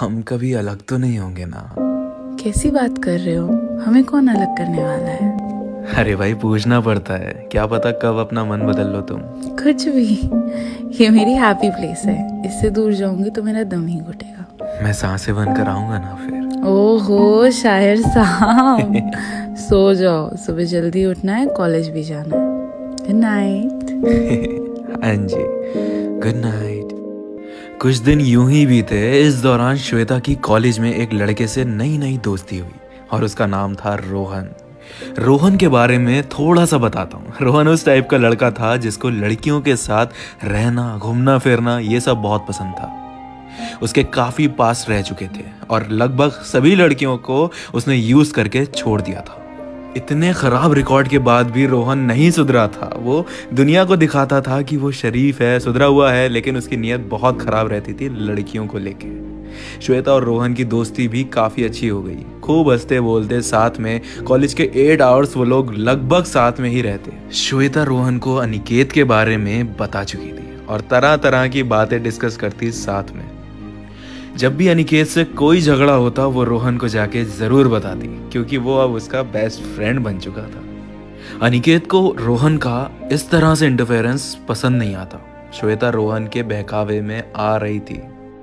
हम कभी अलग तो नहीं होंगे ना? कैसी बात कर रहे हो? हमें कौन अलग करने वाला है? अरे भाई, पूछना पड़ता है, क्या पता कब अपना मन बदल लो तुम। कुछ भी, ये मेरी हैप्पी प्लेस है। इससे दूर जाऊंगी तो मेरा दम ही घुटेगा। मैं सांसें बनकर आऊंगा ना फिर। ओहो शायर साहब, सो जाओ, सुबह जल्दी उठना है, कॉलेज भी जाना है। Good night. हाँ जी, गुड नाइट। कुछ दिन यूं ही बीते। इस दौरान श्वेता की कॉलेज में एक लड़के से नई नई दोस्ती हुई और उसका नाम था रोहन। रोहन के बारे में थोड़ा सा बताता हूँ। रोहन उस टाइप का लड़का था जिसको लड़कियों के साथ रहना, घूमना फिरना ये सब बहुत पसंद था। उसके काफी पास रह चुके थे और लगभग सभी लड़कियों को उसने यूज करके छोड़ दिया था। इतने खराब रिकॉर्ड के बाद भी रोहन नहीं सुधरा था। वो दुनिया को दिखाता था कि वो शरीफ है, सुधरा हुआ है, लेकिन उसकी नीयत बहुत खराब रहती थी लड़कियों को लेके। श्वेता और रोहन की दोस्ती भी काफी अच्छी हो गई। खूब हंसते बोलते साथ में, कॉलेज के 8 आवर्स वो लोग लगभग साथ में ही रहते। श्वेता रोहन को अनिकेत के बारे में बता चुकी थी और तरह तरह की बातें डिस्कस करती साथ में। जब भी अनिकेत से कोई झगड़ा होता वो रोहन को जाके जरूर बताती, क्योंकि वो अब उसका बेस्ट फ्रेंड बन चुका था। अनिकेत को रोहन का इस तरह से इंटरफेरेंस पसंद नहीं आता। श्वेता रोहन के बहकावे में आ रही थी।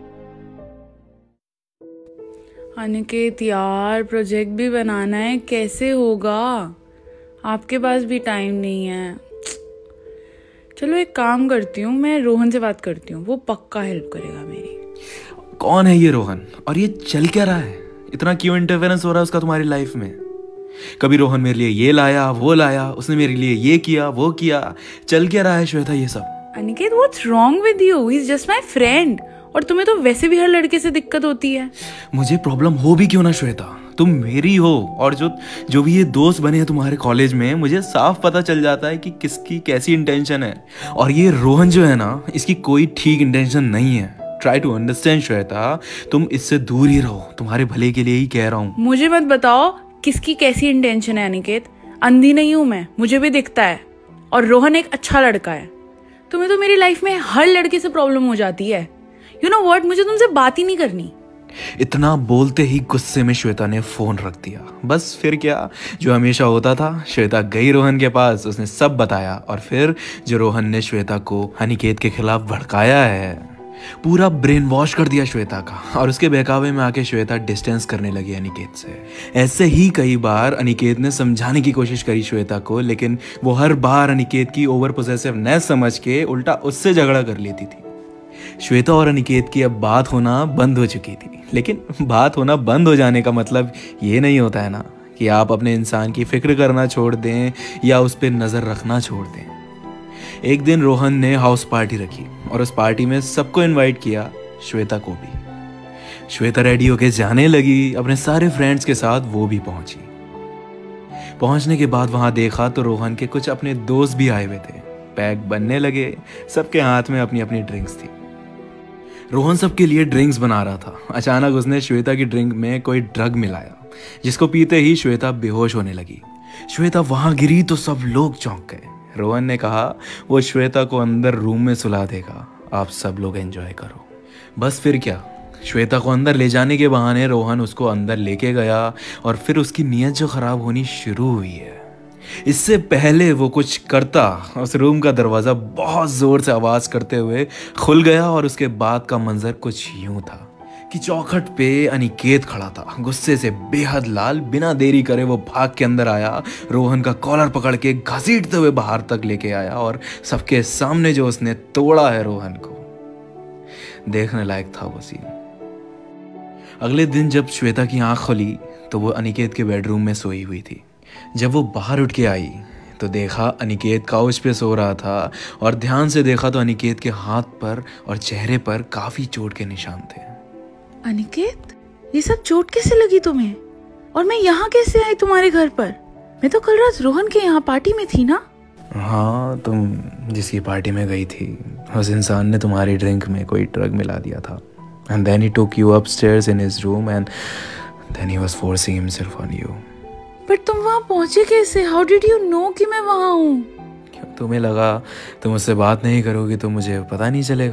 अनिकेत यार, प्रोजेक्ट भी बनाना है, कैसे होगा? आपके पास भी टाइम नहीं है। चलो एक काम करती हूँ, मैं रोहन से बात करती हूँ, वो पक्का हेल्प करेगा मेरी। कौन है ये रोहन और ये चल क्या रहा है? इतना क्यों इंटरफेरेंस हो रहा है उसका तुम्हारी लाइफ में? कभी रोहन मेरे लिए ये लाया, वो लाया, उसने मेरे लिए ये किया, वो किया। चल क्या रहा है श्वेता ये सब? Aniket, what's wrong with you? He is just my friend. और तुम्हें तो वैसे भी हर लड़के से दिक्कत होती है। मुझे प्रॉब्लम हो भी क्यों ना श्वेता, तुम मेरी हो। और जो भी ये दोस्त बने हैं तुम्हारे कॉलेज में, मुझे साफ पता चल जाता है कि किसकी कैसी इंटेंशन है। और ये रोहन जो है ना, इसकी कोई ठीक इंटेंशन नहीं है। ट्राई टू अंडरस्टैंड श्वेता, तुम इससे दूर ही रहो, तुम्हारे भले के लिए ही कह रहा हूँ। मुझे मत बताओ किसकी कैसी इंटेंशन है अनिकेत। अंधी नहीं हूं मैं, मुझे भी दिखता है। और रोहन एक अच्छा लड़का है। तुम्हें तो मेरी लाइफ में हर लड़के से प्रॉब्लम हो जाती है। यू नो व्हाट, मुझे तुमसे बात ही नहीं करनी। इतना बोलते ही गुस्से में श्वेता ने फोन रख दिया। बस फिर क्या, जो हमेशा होता था, श्वेता गई रोहन के पास, उसने सब बताया। और फिर जो रोहन ने श्वेता को अनिकेत के खिलाफ भड़काया है, पूरा ब्रेन वॉश कर दिया श्वेता का। और उसके बहकावे में आके श्वेता डिस्टेंस करने लगी अनिकेत से। ऐसे ही कई बार अनिकेत ने समझाने की कोशिश करी श्वेता को, लेकिन वो हर बार अनिकेत की ओवर पोसेसिवनेस समझ के उल्टा उससे झगड़ा कर लेती थी। श्वेता और अनिकेत की अब बात होना बंद हो चुकी थी। लेकिन बात होना बंद हो जाने का मतलब ये नहीं होता है ना कि आप अपने इंसान की फिक्र करना छोड़ दें या उस पर नजर रखना छोड़ दें। एक दिन रोहन ने हाउस पार्टी रखी और उस पार्टी में सबको इनवाइट किया, श्वेता को भी। श्वेता रेडी होके जाने लगी अपने सारे फ्रेंड्स के साथ, वो भी पहुंची। पहुंचने के बाद वहां देखा तो रोहन के कुछ अपने दोस्त भी आए हुए थे। पैक बनने लगे, सबके हाथ में अपनी अपनी ड्रिंक्स थी। रोहन सबके लिए ड्रिंक्स बना रहा था। अचानक उसने श्वेता की ड्रिंक में कोई ड्रग मिलाया, जिसको पीते ही श्वेता बेहोश होने लगी। श्वेता वहां गिरी तो सब लोग चौंक गए। रोहन ने कहा वो श्वेता को अंदर रूम में सुला देगा, आप सब लोग एंजॉय करो। बस फिर क्या, श्वेता को अंदर ले जाने के बहाने रोहन उसको अंदर लेके गया और फिर उसकी नीयत जो खराब होनी शुरू हुई है। इससे पहले वो कुछ करता, उस रूम का दरवाजा बहुत जोर से आवाज करते हुए खुल गया और उसके बाद का मंजर कुछ यूं था कि चौखट पे अनिकेत खड़ा था, गुस्से से बेहद लाल। बिना देरी करे वो भाग के अंदर आया, रोहन का कॉलर पकड़ के घसीटते हुए बाहर तक लेके आया और सबके सामने जो उसने तोड़ा है रोहन को, देखने लायक था वो सीन। अगले दिन जब श्वेता की आंख खुली तो वो अनिकेत के बेडरूम में सोई हुई थी। जब वो बाहर उठ के आई तो देखा अनिकेत काउच पे सो रहा था और ध्यान से देखा तो अनिकेत के हाथ पर और चेहरे पर काफी चोट के निशान थे। अनिकेत, ये सब चोट कैसे लगी तुम्हें? और मैं यहाँ कैसे आई तुम्हारे घर पर? मैं तो कल रात रोहन के यहाँ पार्टी में थी ना। हाँ, तुम जिसकी पार्टी में गई थी, उस इंसान ने तुम्हारी ड्रिंक में कोई ड्रग मिला दिया था। And then he took you upstairs in his room and then he was forcing himself on you. But तुम वहाँ पहुँचे कैसे? How did you know कि मैं वहाँ हूँ? क्यों तुम्हें लगा तुम मुझसे बात नहीं करोगी तो मुझे पता नहीं चलेगा?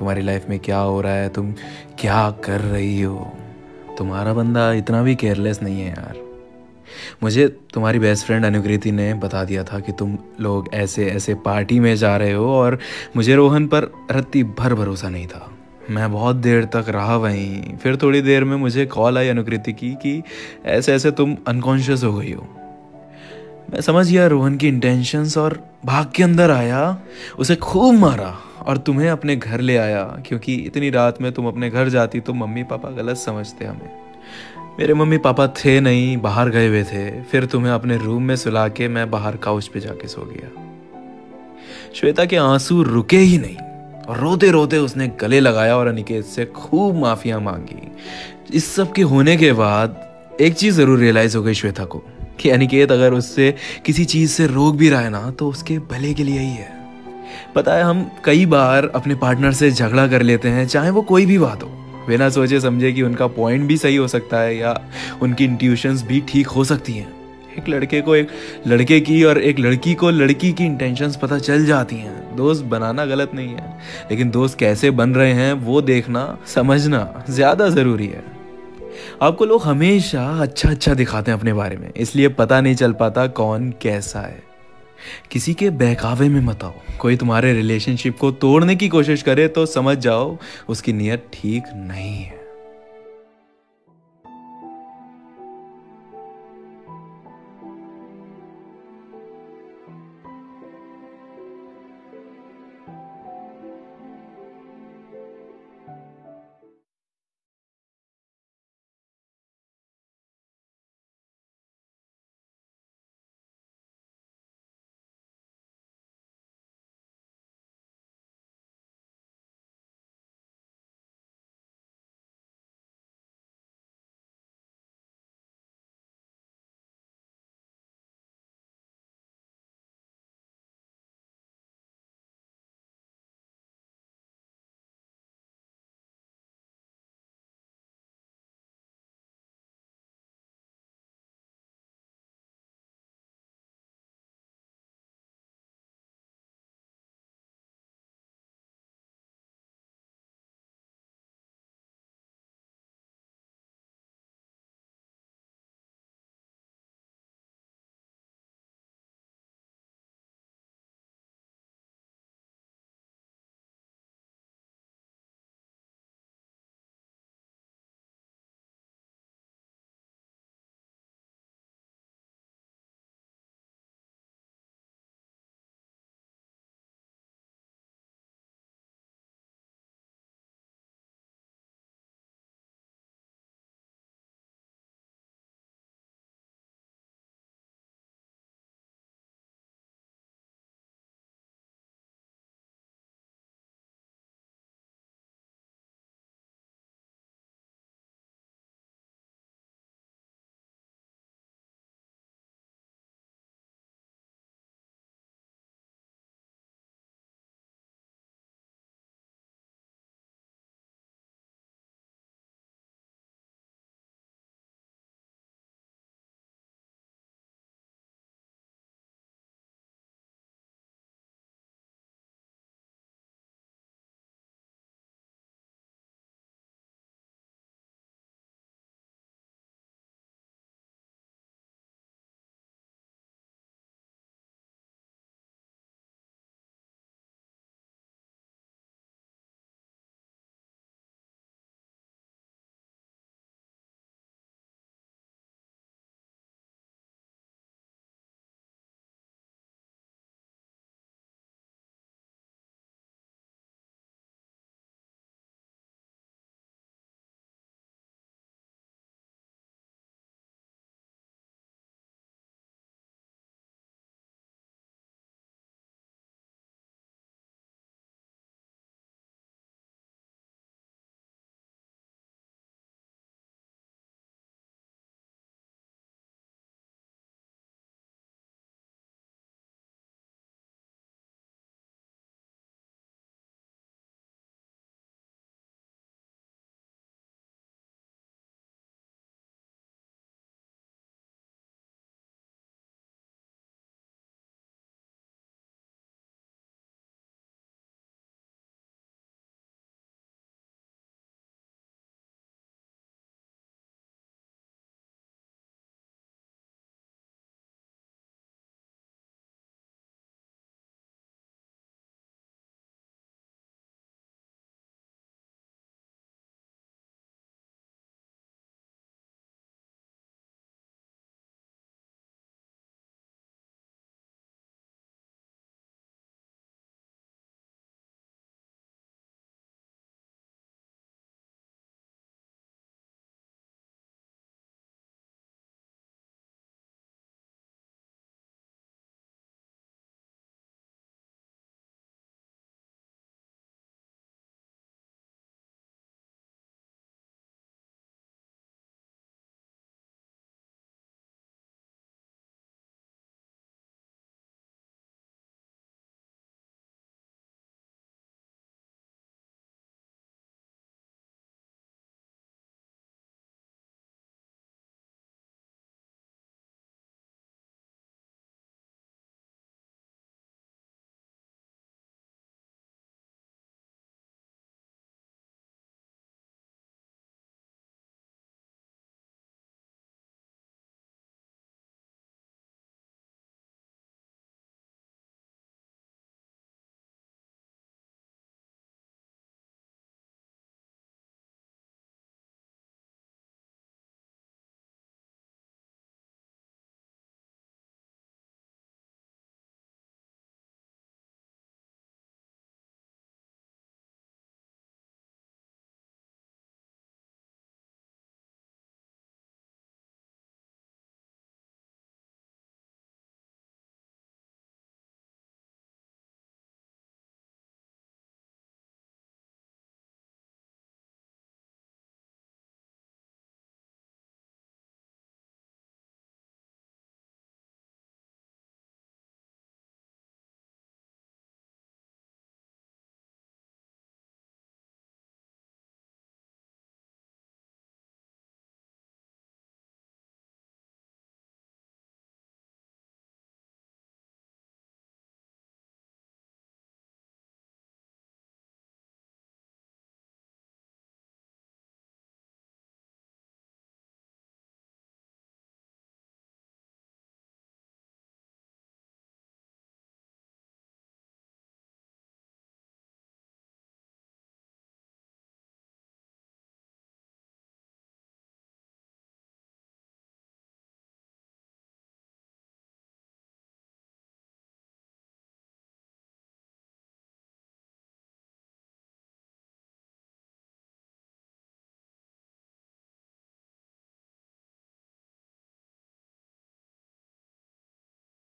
तुम्हारी लाइफ में क्या हो रहा है, तुम क्या कर रही हो। तुम्हारा बंदा इतना भी केयरलेस नहीं है यार। मुझे तुम्हारी बेस्ट फ्रेंड अनुकृति ने बता दिया था कि तुम लोग ऐसे ऐसे पार्टी में जा रहे हो, और मुझे रोहन पर रत्ती भर भरोसा नहीं था। मैं बहुत देर तक रहा वहीं। फिर थोड़ी देर में मुझे कॉल आई अनुकृति की कि ऐसे ऐसे तुम अनकॉन्शियस हो गई हो। मैं समझ गया रोहन की इंटेंशंस और भाग के अंदर आया, उसे खूब मारा और तुम्हें अपने घर ले आया, क्योंकि इतनी रात में तुम अपने घर जाती तो मम्मी पापा गलत समझते हमें। मेरे मम्मी पापा थे नहीं, बाहर गए हुए थे। फिर तुम्हें अपने रूम में सुला के मैं बाहर काउच पे जाके सो गया। श्वेता के आंसू रुके ही नहीं और रोते रोते उसने गले लगाया और अनिकेत से खूब माफिया मांगी। इस सब के होने के बाद एक चीज जरूर रियलाइज हो गई श्वेता को कि अनिकेत अगर उससे किसी चीज से रोक भी रहा है ना तो उसके भले के लिए ही है। पता है, हम कई बार अपने पार्टनर से झगड़ा कर लेते हैं, चाहे वो कोई भी बात हो, बिना सोचे समझे कि उनका पॉइंट भी सही हो सकता है या उनकी इंट्यूशंस भी ठीक हो सकती हैं। एक लड़के को एक लड़के की और एक लड़की को लड़की की इंटेंशंस पता चल जाती हैं। दोस्त बनाना गलत नहीं है, लेकिन दोस्त कैसे बन रहे हैं वो देखना समझना ज्यादा जरूरी है। आपको लोग हमेशा अच्छा अच्छा दिखाते हैं अपने बारे में, इसलिए पता नहीं चल पाता कौन कैसा है। किसी के बहकावे में मत आओ। कोई तुम्हारे रिलेशनशिप को तोड़ने की कोशिश करे तो समझ जाओ उसकी नीयत ठीक नहीं है।